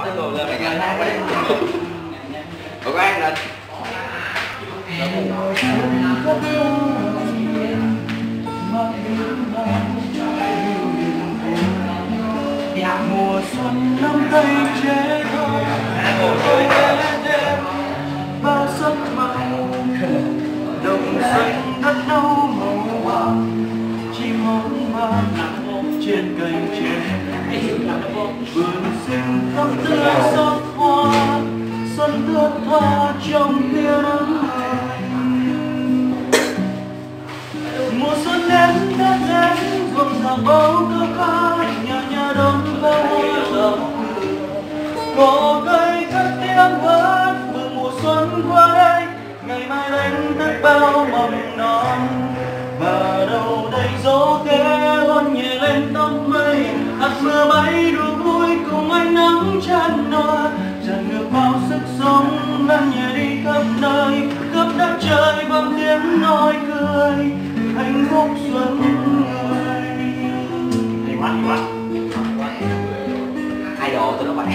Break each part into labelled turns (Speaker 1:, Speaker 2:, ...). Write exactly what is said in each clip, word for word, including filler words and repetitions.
Speaker 1: Hỏi người lên mày hát đi. Ủa có ăn lên.
Speaker 2: Mùa xuân nắm tay trẻ thơ ôi đêm bao giấc mơ đồng xanh đất nâu màu vàng chim hót vang trên cành tre vườn xinh thắm tươi xót hoa xuân thước tha trong tia nắng mùa xuân đến đã đến rộn ràng bao câu ca nhà nhà đón bao hoa rộng cỏ cây cất tiếng hát mừng mùa xuân qua đây ngày mai đánh thức bao mầm non và đâu đây gió khẽ hôn nhẹ lên tóc mây hạt mưa bay đùa vui cùng ánh nắng chan hoa tràn ngược bao sức sống lăn nhẹ đi khắp nơi khắp đất trời bằng tiếng nói cười hạnh phúc xuân người hay quá hay quá
Speaker 1: hai độ tụi nó bay.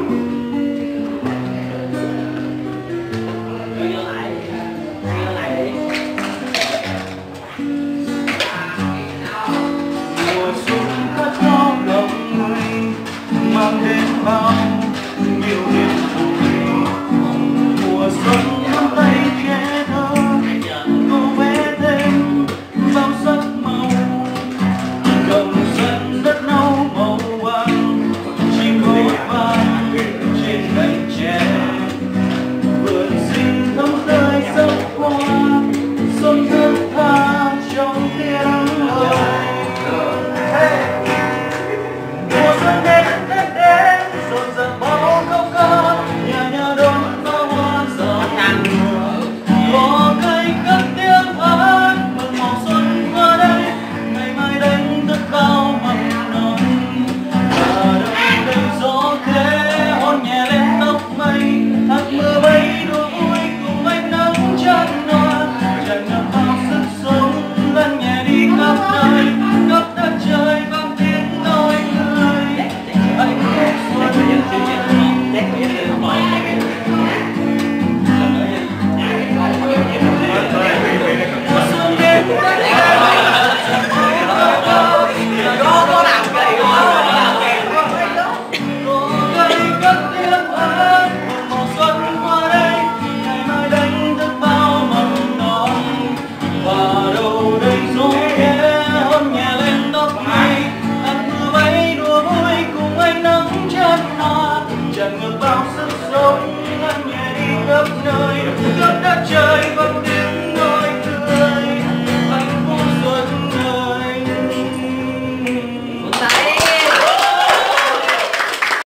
Speaker 2: mùa xuân cất gió lòng người mang đến bao nhiêu niềm vui mùa xuân nắm tay trẻ thơ cô vẽ thêm bao giấc màu đồng sân đất nâu màu vàng chim hót vang trên cành tre vườn xinh thắm tươi sắc hoa xuân thước tha trong tiếng lời mùa xuân đến đến đến rộn ràng bao câu ca nhà nhà đón bao hoa rộng cỏ cây cất tiếng hát mừng màu xuân qua đây ngày mai đánh thức bao mầm non và đâu đây gió khẽ hôn nhẹ lên tóc mây hạt mưa bay đùa vui cùng ánh nắng chan hoa tràn ngập bao sức sống lăn nhẹ đi khắp nơi khắp đất trời bằng tiếng nói cười hạnh phúc xuân mùa xuân đến
Speaker 1: Có có làm cái gì
Speaker 2: cây cất tiếng hát mùa xuân qua đây ngày mai đánh thức bao mầm non và đâu đây gió khẽ hôn nhẹ lên tóc mây hạt mưa bay đùa vui cùng ánh nắng chan hoa tràn ngược bao sức sống lăn nhẹ đi khắp nơi khắp đất trời bằng tiếng